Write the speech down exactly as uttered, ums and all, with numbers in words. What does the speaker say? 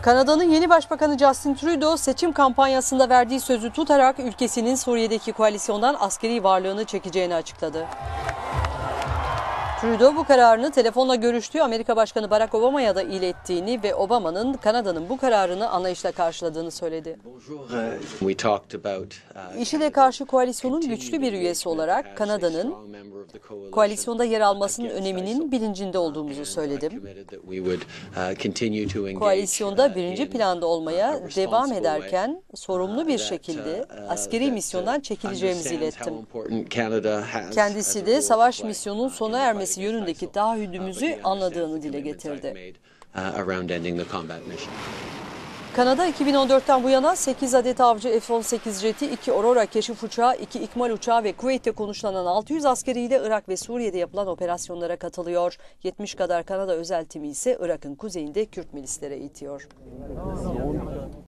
Kanada'nın yeni başbakanı Justin Trudeau seçim kampanyasında verdiği sözü tutarak ülkesinin Suriye'deki koalisyondan askeri varlığını çekeceğini açıkladı. Trudeau bu kararını telefonla görüştüğü Amerika Başkanı Barack Obama'ya da ilettiğini ve Obama'nın Kanada'nın bu kararını anlayışla karşıladığını söyledi. IŞİD'e karşı koalisyonun güçlü bir üyesi olarak Kanada'nın koalisyonda yer almasının öneminin bilincinde olduğumuzu söyledim. Koalisyonda birinci planda olmaya devam ederken sorumlu bir şekilde askeri misyondan çekileceğimizi ilettim. Kendisi de savaş misyonunun sona ermesi yönündeki taahhüdümüzü anladığını dile getirdi. Kanada iki bin on dört'ten bu yana sekiz adet avcı F on sekiz jeti, iki Aurora keşif uçağı, iki ikmal uçağı ve Kuveyt'te konuşlanan altı yüz askeriyle Irak ve Suriye'de yapılan operasyonlara katılıyor. yetmiş kadar Kanada özel timi ise Irak'ın kuzeyinde Kürt milislere eğitiyor.